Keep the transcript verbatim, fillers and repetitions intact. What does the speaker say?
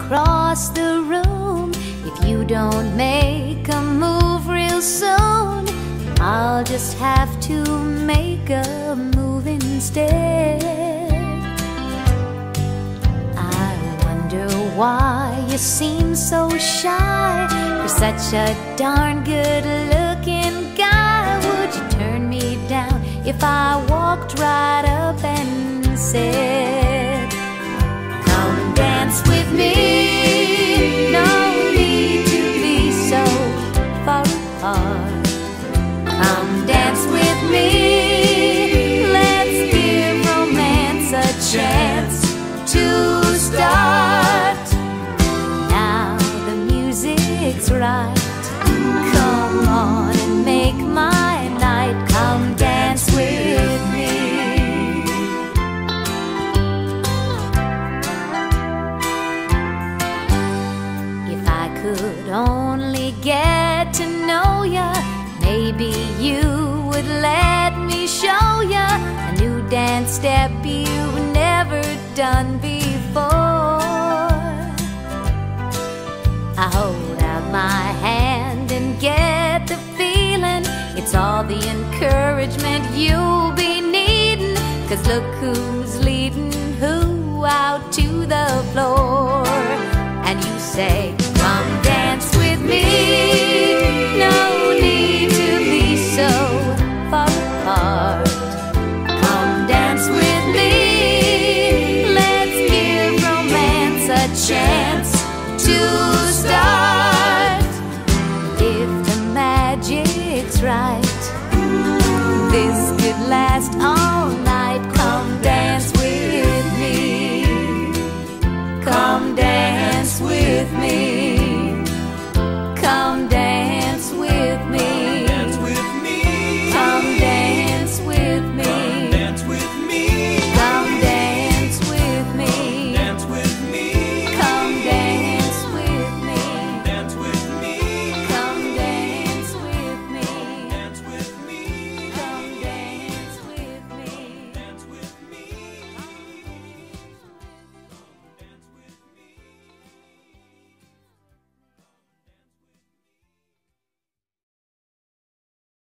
across the room. If you don't make a move real soon, I'll just have to make a move instead. I wonder why you seem so shy. You're such a darn good-looking guy. Would you turn me down if I walked right up and said, "Come dance with me"? No need to be so far apart. Come dance with me. Let's give romance a chance to start. Now the music's right. Come on and make my night. Come dance with me. If I could only get to know ya, maybe you would let me show ya a new dance step you've never done before. I hold out my hand and get the feeling it's all the encouragement you'll be needing. 'Cause look who's leading who out to the floor. And you say, "Come dance with me." No need to be so far apart. Come dance with me. Let's give romance a chance to start. If the magic's right, this could last all night.